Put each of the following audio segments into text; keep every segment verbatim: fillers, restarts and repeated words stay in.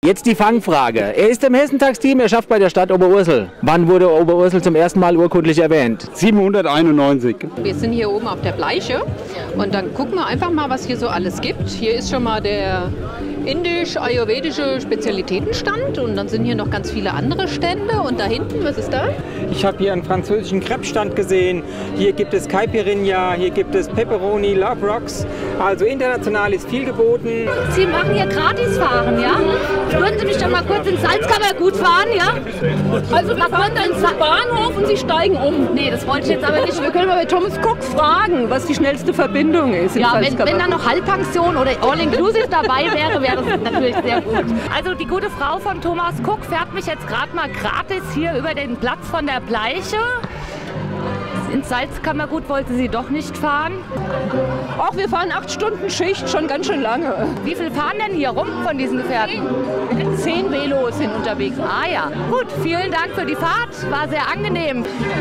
Jetzt die Fangfrage. Er ist im Hessentagsteam, er schafft bei der Stadt Oberursel. Wann wurde Oberursel zum ersten Mal urkundlich erwähnt? siebenhunderteinundneunzig. Wir sind hier oben auf der Bleiche und dann gucken wir einfach mal, was hier so alles gibt. Hier ist schon mal der indisch-ayurvedische Spezialitätenstand und dann sind hier noch ganz viele andere Stände. Und da hinten, was ist da? Ich habe hier einen französischen Crepe-Stand gesehen. Hier gibt es Caipirinha, hier gibt es Pepperoni, Love Rocks. Also international ist viel geboten. Sie machen hier Gratisfahren, ja? Würden Sie mich dann mal kurz ins Salzkammergut fahren, ja? Also man kommt ins Bahnhof und Sie steigen um. Nee, das wollte ich jetzt aber nicht. Wir können mal bei Thomas Cook fragen, was die schnellste Verbindung ist. Ja, wenn, wenn da noch Halbpension oder All-Inclusive dabei wäre, wäre das natürlich sehr gut. Also die gute Frau von Thomas Cook fährt mich jetzt gerade mal gratis hier über den Platz von der Bleiche. Ins Salzkammergut wollte sie doch nicht fahren. Ach, wir fahren acht Stunden Schicht, schon ganz schön lange. Wie viel fahren denn hier rum von diesen Gefährten? Zehn Velos sind unterwegs. Ah ja, gut, vielen Dank für die Fahrt, war sehr angenehm.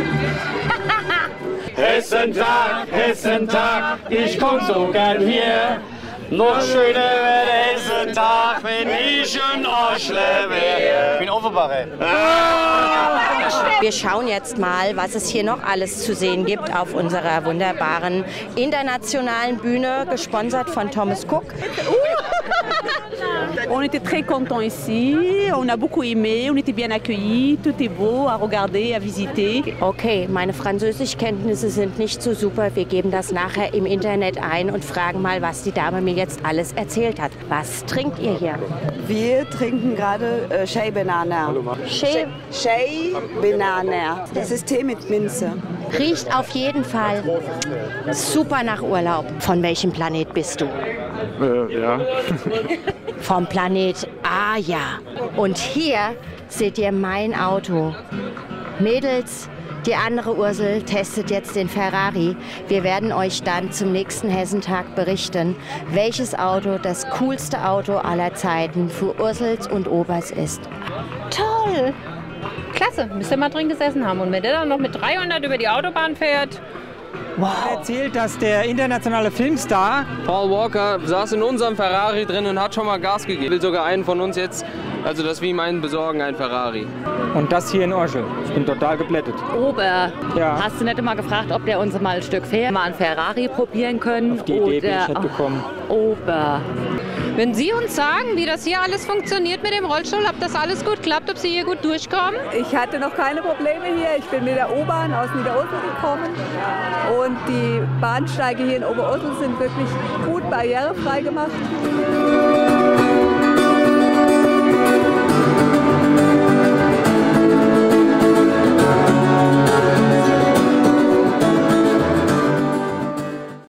Hessentag, Hessentag, ich komm so gern hier. Noch schöner wäre Hessentag, wenn ich ein Arschler wäre. Ich bin Offenbacher. Wir schauen jetzt mal, was es hier noch alles zu sehen gibt auf unserer wunderbaren internationalen Bühne, gesponsert von Thomas Cook. On était très contents ici, on a beaucoup aimé, on était bien accueillis, tout est beau à regarder, à visiter. Okay, meine Französischkenntnisse sind nicht so super. Wir geben das nachher im Internet ein und fragen mal, was die Dame mir jetzt alles erzählt hat. Was trinkt ihr hier? Wir trinken gerade äh, Chai Banana. Chai, Chai Banana. Das ist Tee mit Minze. Riecht auf jeden Fall super nach Urlaub. Von welchem Planet bist du? Äh, ja. Vom Planet Aja. Und hier seht ihr mein Auto. Mädels, die andere Ursel testet jetzt den Ferrari. Wir werden euch dann zum nächsten Hessentag berichten, welches Auto das coolste Auto aller Zeiten für Ursels und Obers ist. Toll! Klasse, müsst ihr mal drin gesessen haben. Und wenn der dann noch mit dreihundert über die Autobahn fährt. Wow. Er erzählt, dass der internationale Filmstar Paul Walker saß in unserem Ferrari drin und hat schon mal Gas gegeben. Will sogar einen von uns jetzt, also das wie meinen besorgen, ein Ferrari. Und das hier in Orschel. Ich bin total geblättet. Ober, ja. Hast du nicht immer gefragt, ob der uns mal ein Stück fährt, mal ein Ferrari probieren können? Auf die Idee bin ich nicht gekommen. Ober. Wenn Sie uns sagen, wie das hier alles funktioniert mit dem Rollstuhl, ob das alles gut klappt, ob Sie hier gut durchkommen? Ich hatte noch keine Probleme hier. Ich bin mit der U-Bahn aus Niederursel gekommen. Und die Bahnsteige hier in Oberursel sind wirklich gut barrierefrei gemacht.